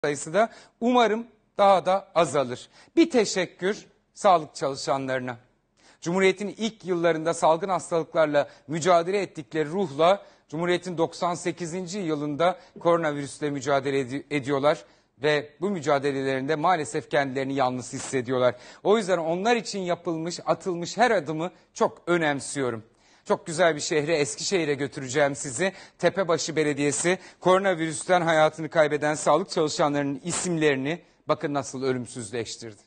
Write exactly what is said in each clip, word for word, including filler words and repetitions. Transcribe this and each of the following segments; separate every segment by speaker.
Speaker 1: sayısı da umarım daha da azalır. Bir teşekkür sağlık çalışanlarına. Cumhuriyet'in ilk yıllarında salgın hastalıklarla mücadele ettikleri ruhla Cumhuriyet'in doksan sekizinci yılında koronavirüsle mücadele ed ediyorlar. Ve bu mücadelelerinde maalesef kendilerini yalnız hissediyorlar. O yüzden onlar için yapılmış, atılmış her adımı çok önemsiyorum. Çok güzel bir şehre, Eskişehir'e götüreceğim sizi. Tepebaşı Belediyesi koronavirüsten hayatını kaybeden sağlık çalışanlarının isimlerini bakın nasıl ölümsüzleştirdi.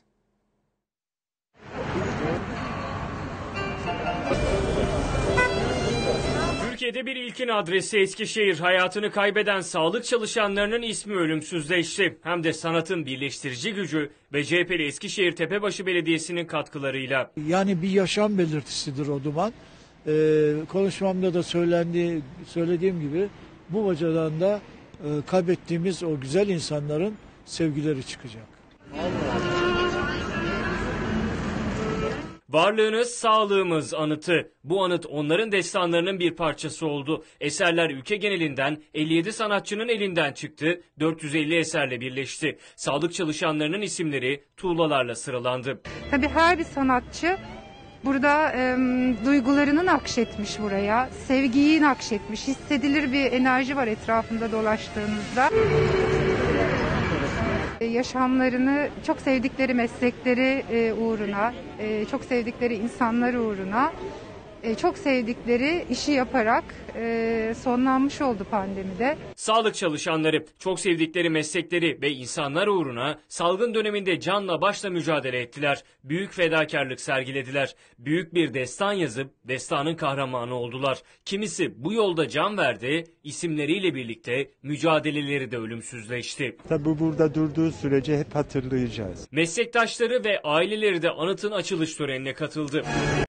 Speaker 2: Türkiye'de bir ilkin adresi Eskişehir. Hayatını kaybeden sağlık çalışanlarının ismi ölümsüzleşti. Hem de sanatın birleştirici gücü ve C H P'li Eskişehir Tepebaşı Belediyesi'nin katkılarıyla.
Speaker 3: Yani bir yaşam belirtisidir o duman. Ee, konuşmamda da söylendi, söylediğim gibi bu bacadan da e, kaybettiğimiz o güzel insanların sevgileri çıkacak.
Speaker 2: Varlığınız sağlığımız anıtı. Bu anıt onların destanlarının bir parçası oldu. Eserler ülke genelinden elli yedi sanatçının elinden çıktı. dört yüz elli eserle birleşti. Sağlık çalışanlarının isimleri tuğlalarla sıralandı.
Speaker 4: Tabii her bir sanatçı burada e, duygularını nakşetmiş buraya. Sevgiyi nakşetmiş. Hissedilir bir enerji var etrafında dolaştığınızda. Yaşamlarını çok sevdikleri meslekleri uğruna, çok sevdikleri insanlar uğruna, çok sevdikleri işi yaparak sonlanmış oldu pandemide.
Speaker 2: Sağlık çalışanları çok sevdikleri meslekleri ve insanlar uğruna salgın döneminde canla başla mücadele ettiler. Büyük fedakarlık sergilediler. Büyük bir destan yazıp destanın kahramanı oldular. Kimisi bu yolda can verdi, isimleriyle birlikte mücadeleleri de ölümsüzleşti.
Speaker 5: Tabii burada durduğu sürece hep hatırlayacağız.
Speaker 2: Meslektaşları ve aileleri de anıtın açılış törenine katıldı.